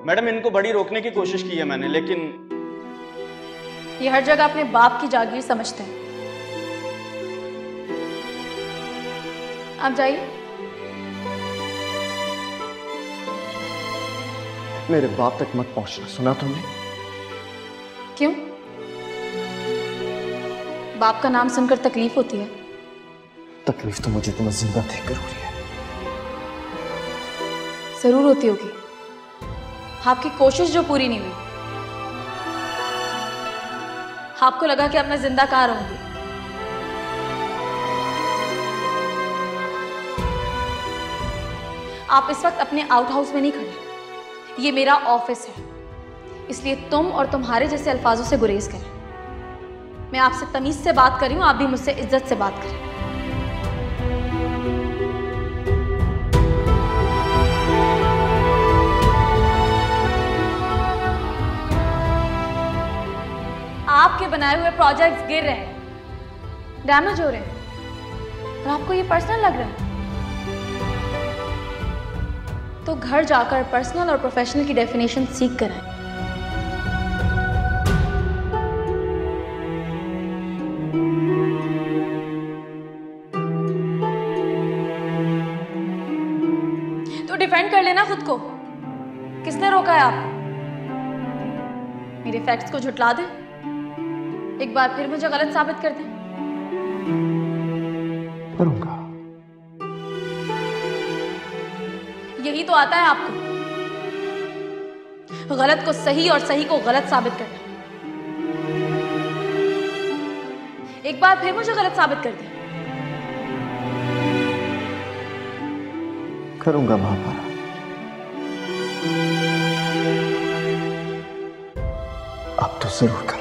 Madam इनको बड़ी रोकने की कोशिश की है मैंने, लेकिन ये हर जगह अपने बाप की जागीर समझते हैं। आप जाइए। मेरे बाप तक मत पहुंचना, सुना तुमने? क्यों? बाप का नाम सुनकर तकलीफ होती है? तकलीफ तो मुझे तुम्हें जिंदा देखकर हो रही है। जरूर होती होगी, आपकी कोशिश जो पूरी नहीं हुई। आपको लगा कि अब मैं जिंदा कहाँ रहूंगी। आप इस वक्त अपने आउट हाउस में नहीं खड़े, ये मेरा ऑफिस है, इसलिए तुम और तुम्हारे जैसे अल्फाजों से गुरेज करें। मैं आपसे तमीज से बात कर रही हूं, आप भी मुझसे इज्जत से बात करें। आपके बनाए हुए प्रोजेक्ट्स गिर रहे हैं, डैमेज हो रहे हैं, और आपको ये पर्सनल लग रहा है। तो घर जाकर पर्सनल और प्रोफेशनल की डेफिनेशन सीख कर आए। तो डिफेंड कर लेना खुद को। किसने रोका है आपको? मेरे फैक्ट्स को झुटला दें, एक बार फिर मुझे गलत साबित कर दें। करूंगा। यही तो आता है आपको, गलत को सही और सही को गलत साबित करना। एक बार फिर मुझे गलत साबित कर दें। करूंगा महापारा। अब तो जरूर करूंगा।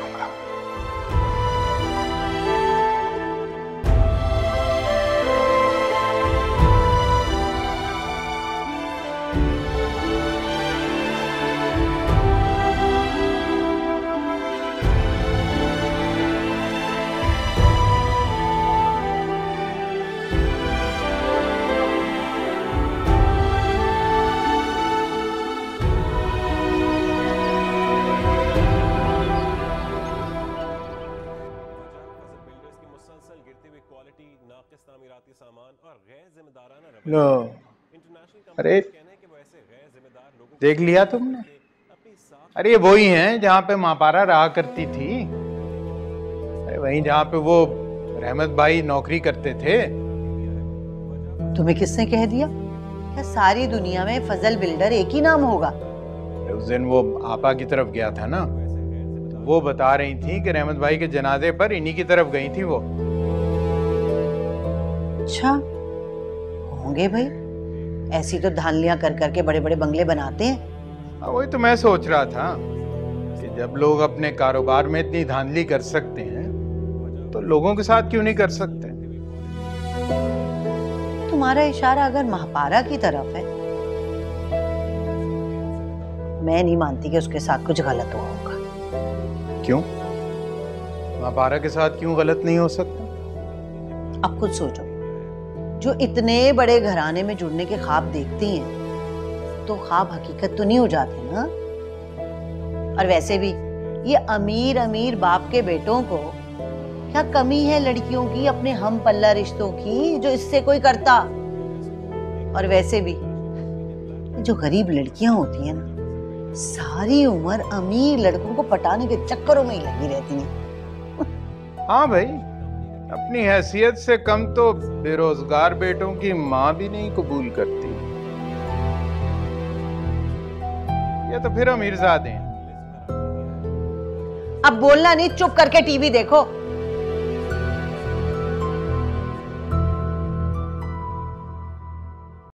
लो, अरे देख लिया तुमने? अरे ये वही हैं जहाँ पे मापारा रहा करती थी। अरे वहीं जहाँ पे वो रहमत भाई नौकरी करते थे। तुम्हें किसने कह दिया? क्या सारी दुनिया में फजल बिल्डर एक ही नाम होगा? उस दिन वो आपा की तरफ गया था ना, तो वो बता रही थी कि रहमत भाई के जनाजे पर इन्हीं की तरफ गई थी वो। अच्छा, होंगे भाई। ऐसी तो धानलियां कर करके बड़े बड़े बंगले बनाते हैं। वही तो मैं सोच रहा था कि जब लोग अपने कारोबार में इतनी धांधली कर सकते हैं तो लोगों के साथ क्यों नहीं कर सकते? तुम्हारा इशारा अगर महापारा की तरफ है, मैं नहीं मानती कि उसके साथ कुछ गलत हुआ होगा। क्यों? महापारा के साथ क्यों गलत नहीं हो सकता? अब खुद सोचो, जो इतने बड़े घराने में जुड़ने के ख्वाब देखती हैं, तो ख्वाब हकीकत तो नहीं हो जाते ना। और वैसे भी ये अमीर अमीर बाप के बेटों को क्या कमी है लड़कियों की, अपने हम पल्ला रिश्तों की, जो इससे कोई करता? और वैसे भी जो गरीब लड़कियां होती हैं ना, सारी उम्र अमीर लड़कों को पटाने के चक्करों में ही लगी रहती हैं। हाँ भाई, अपनी हैसियत से कम तो बेरोजगार बेटों की माँ भी नहीं कबूल करती। ये तो फिर अमीरजादे हैं। अब बोलना नहीं, चुप करके टीवी देखो।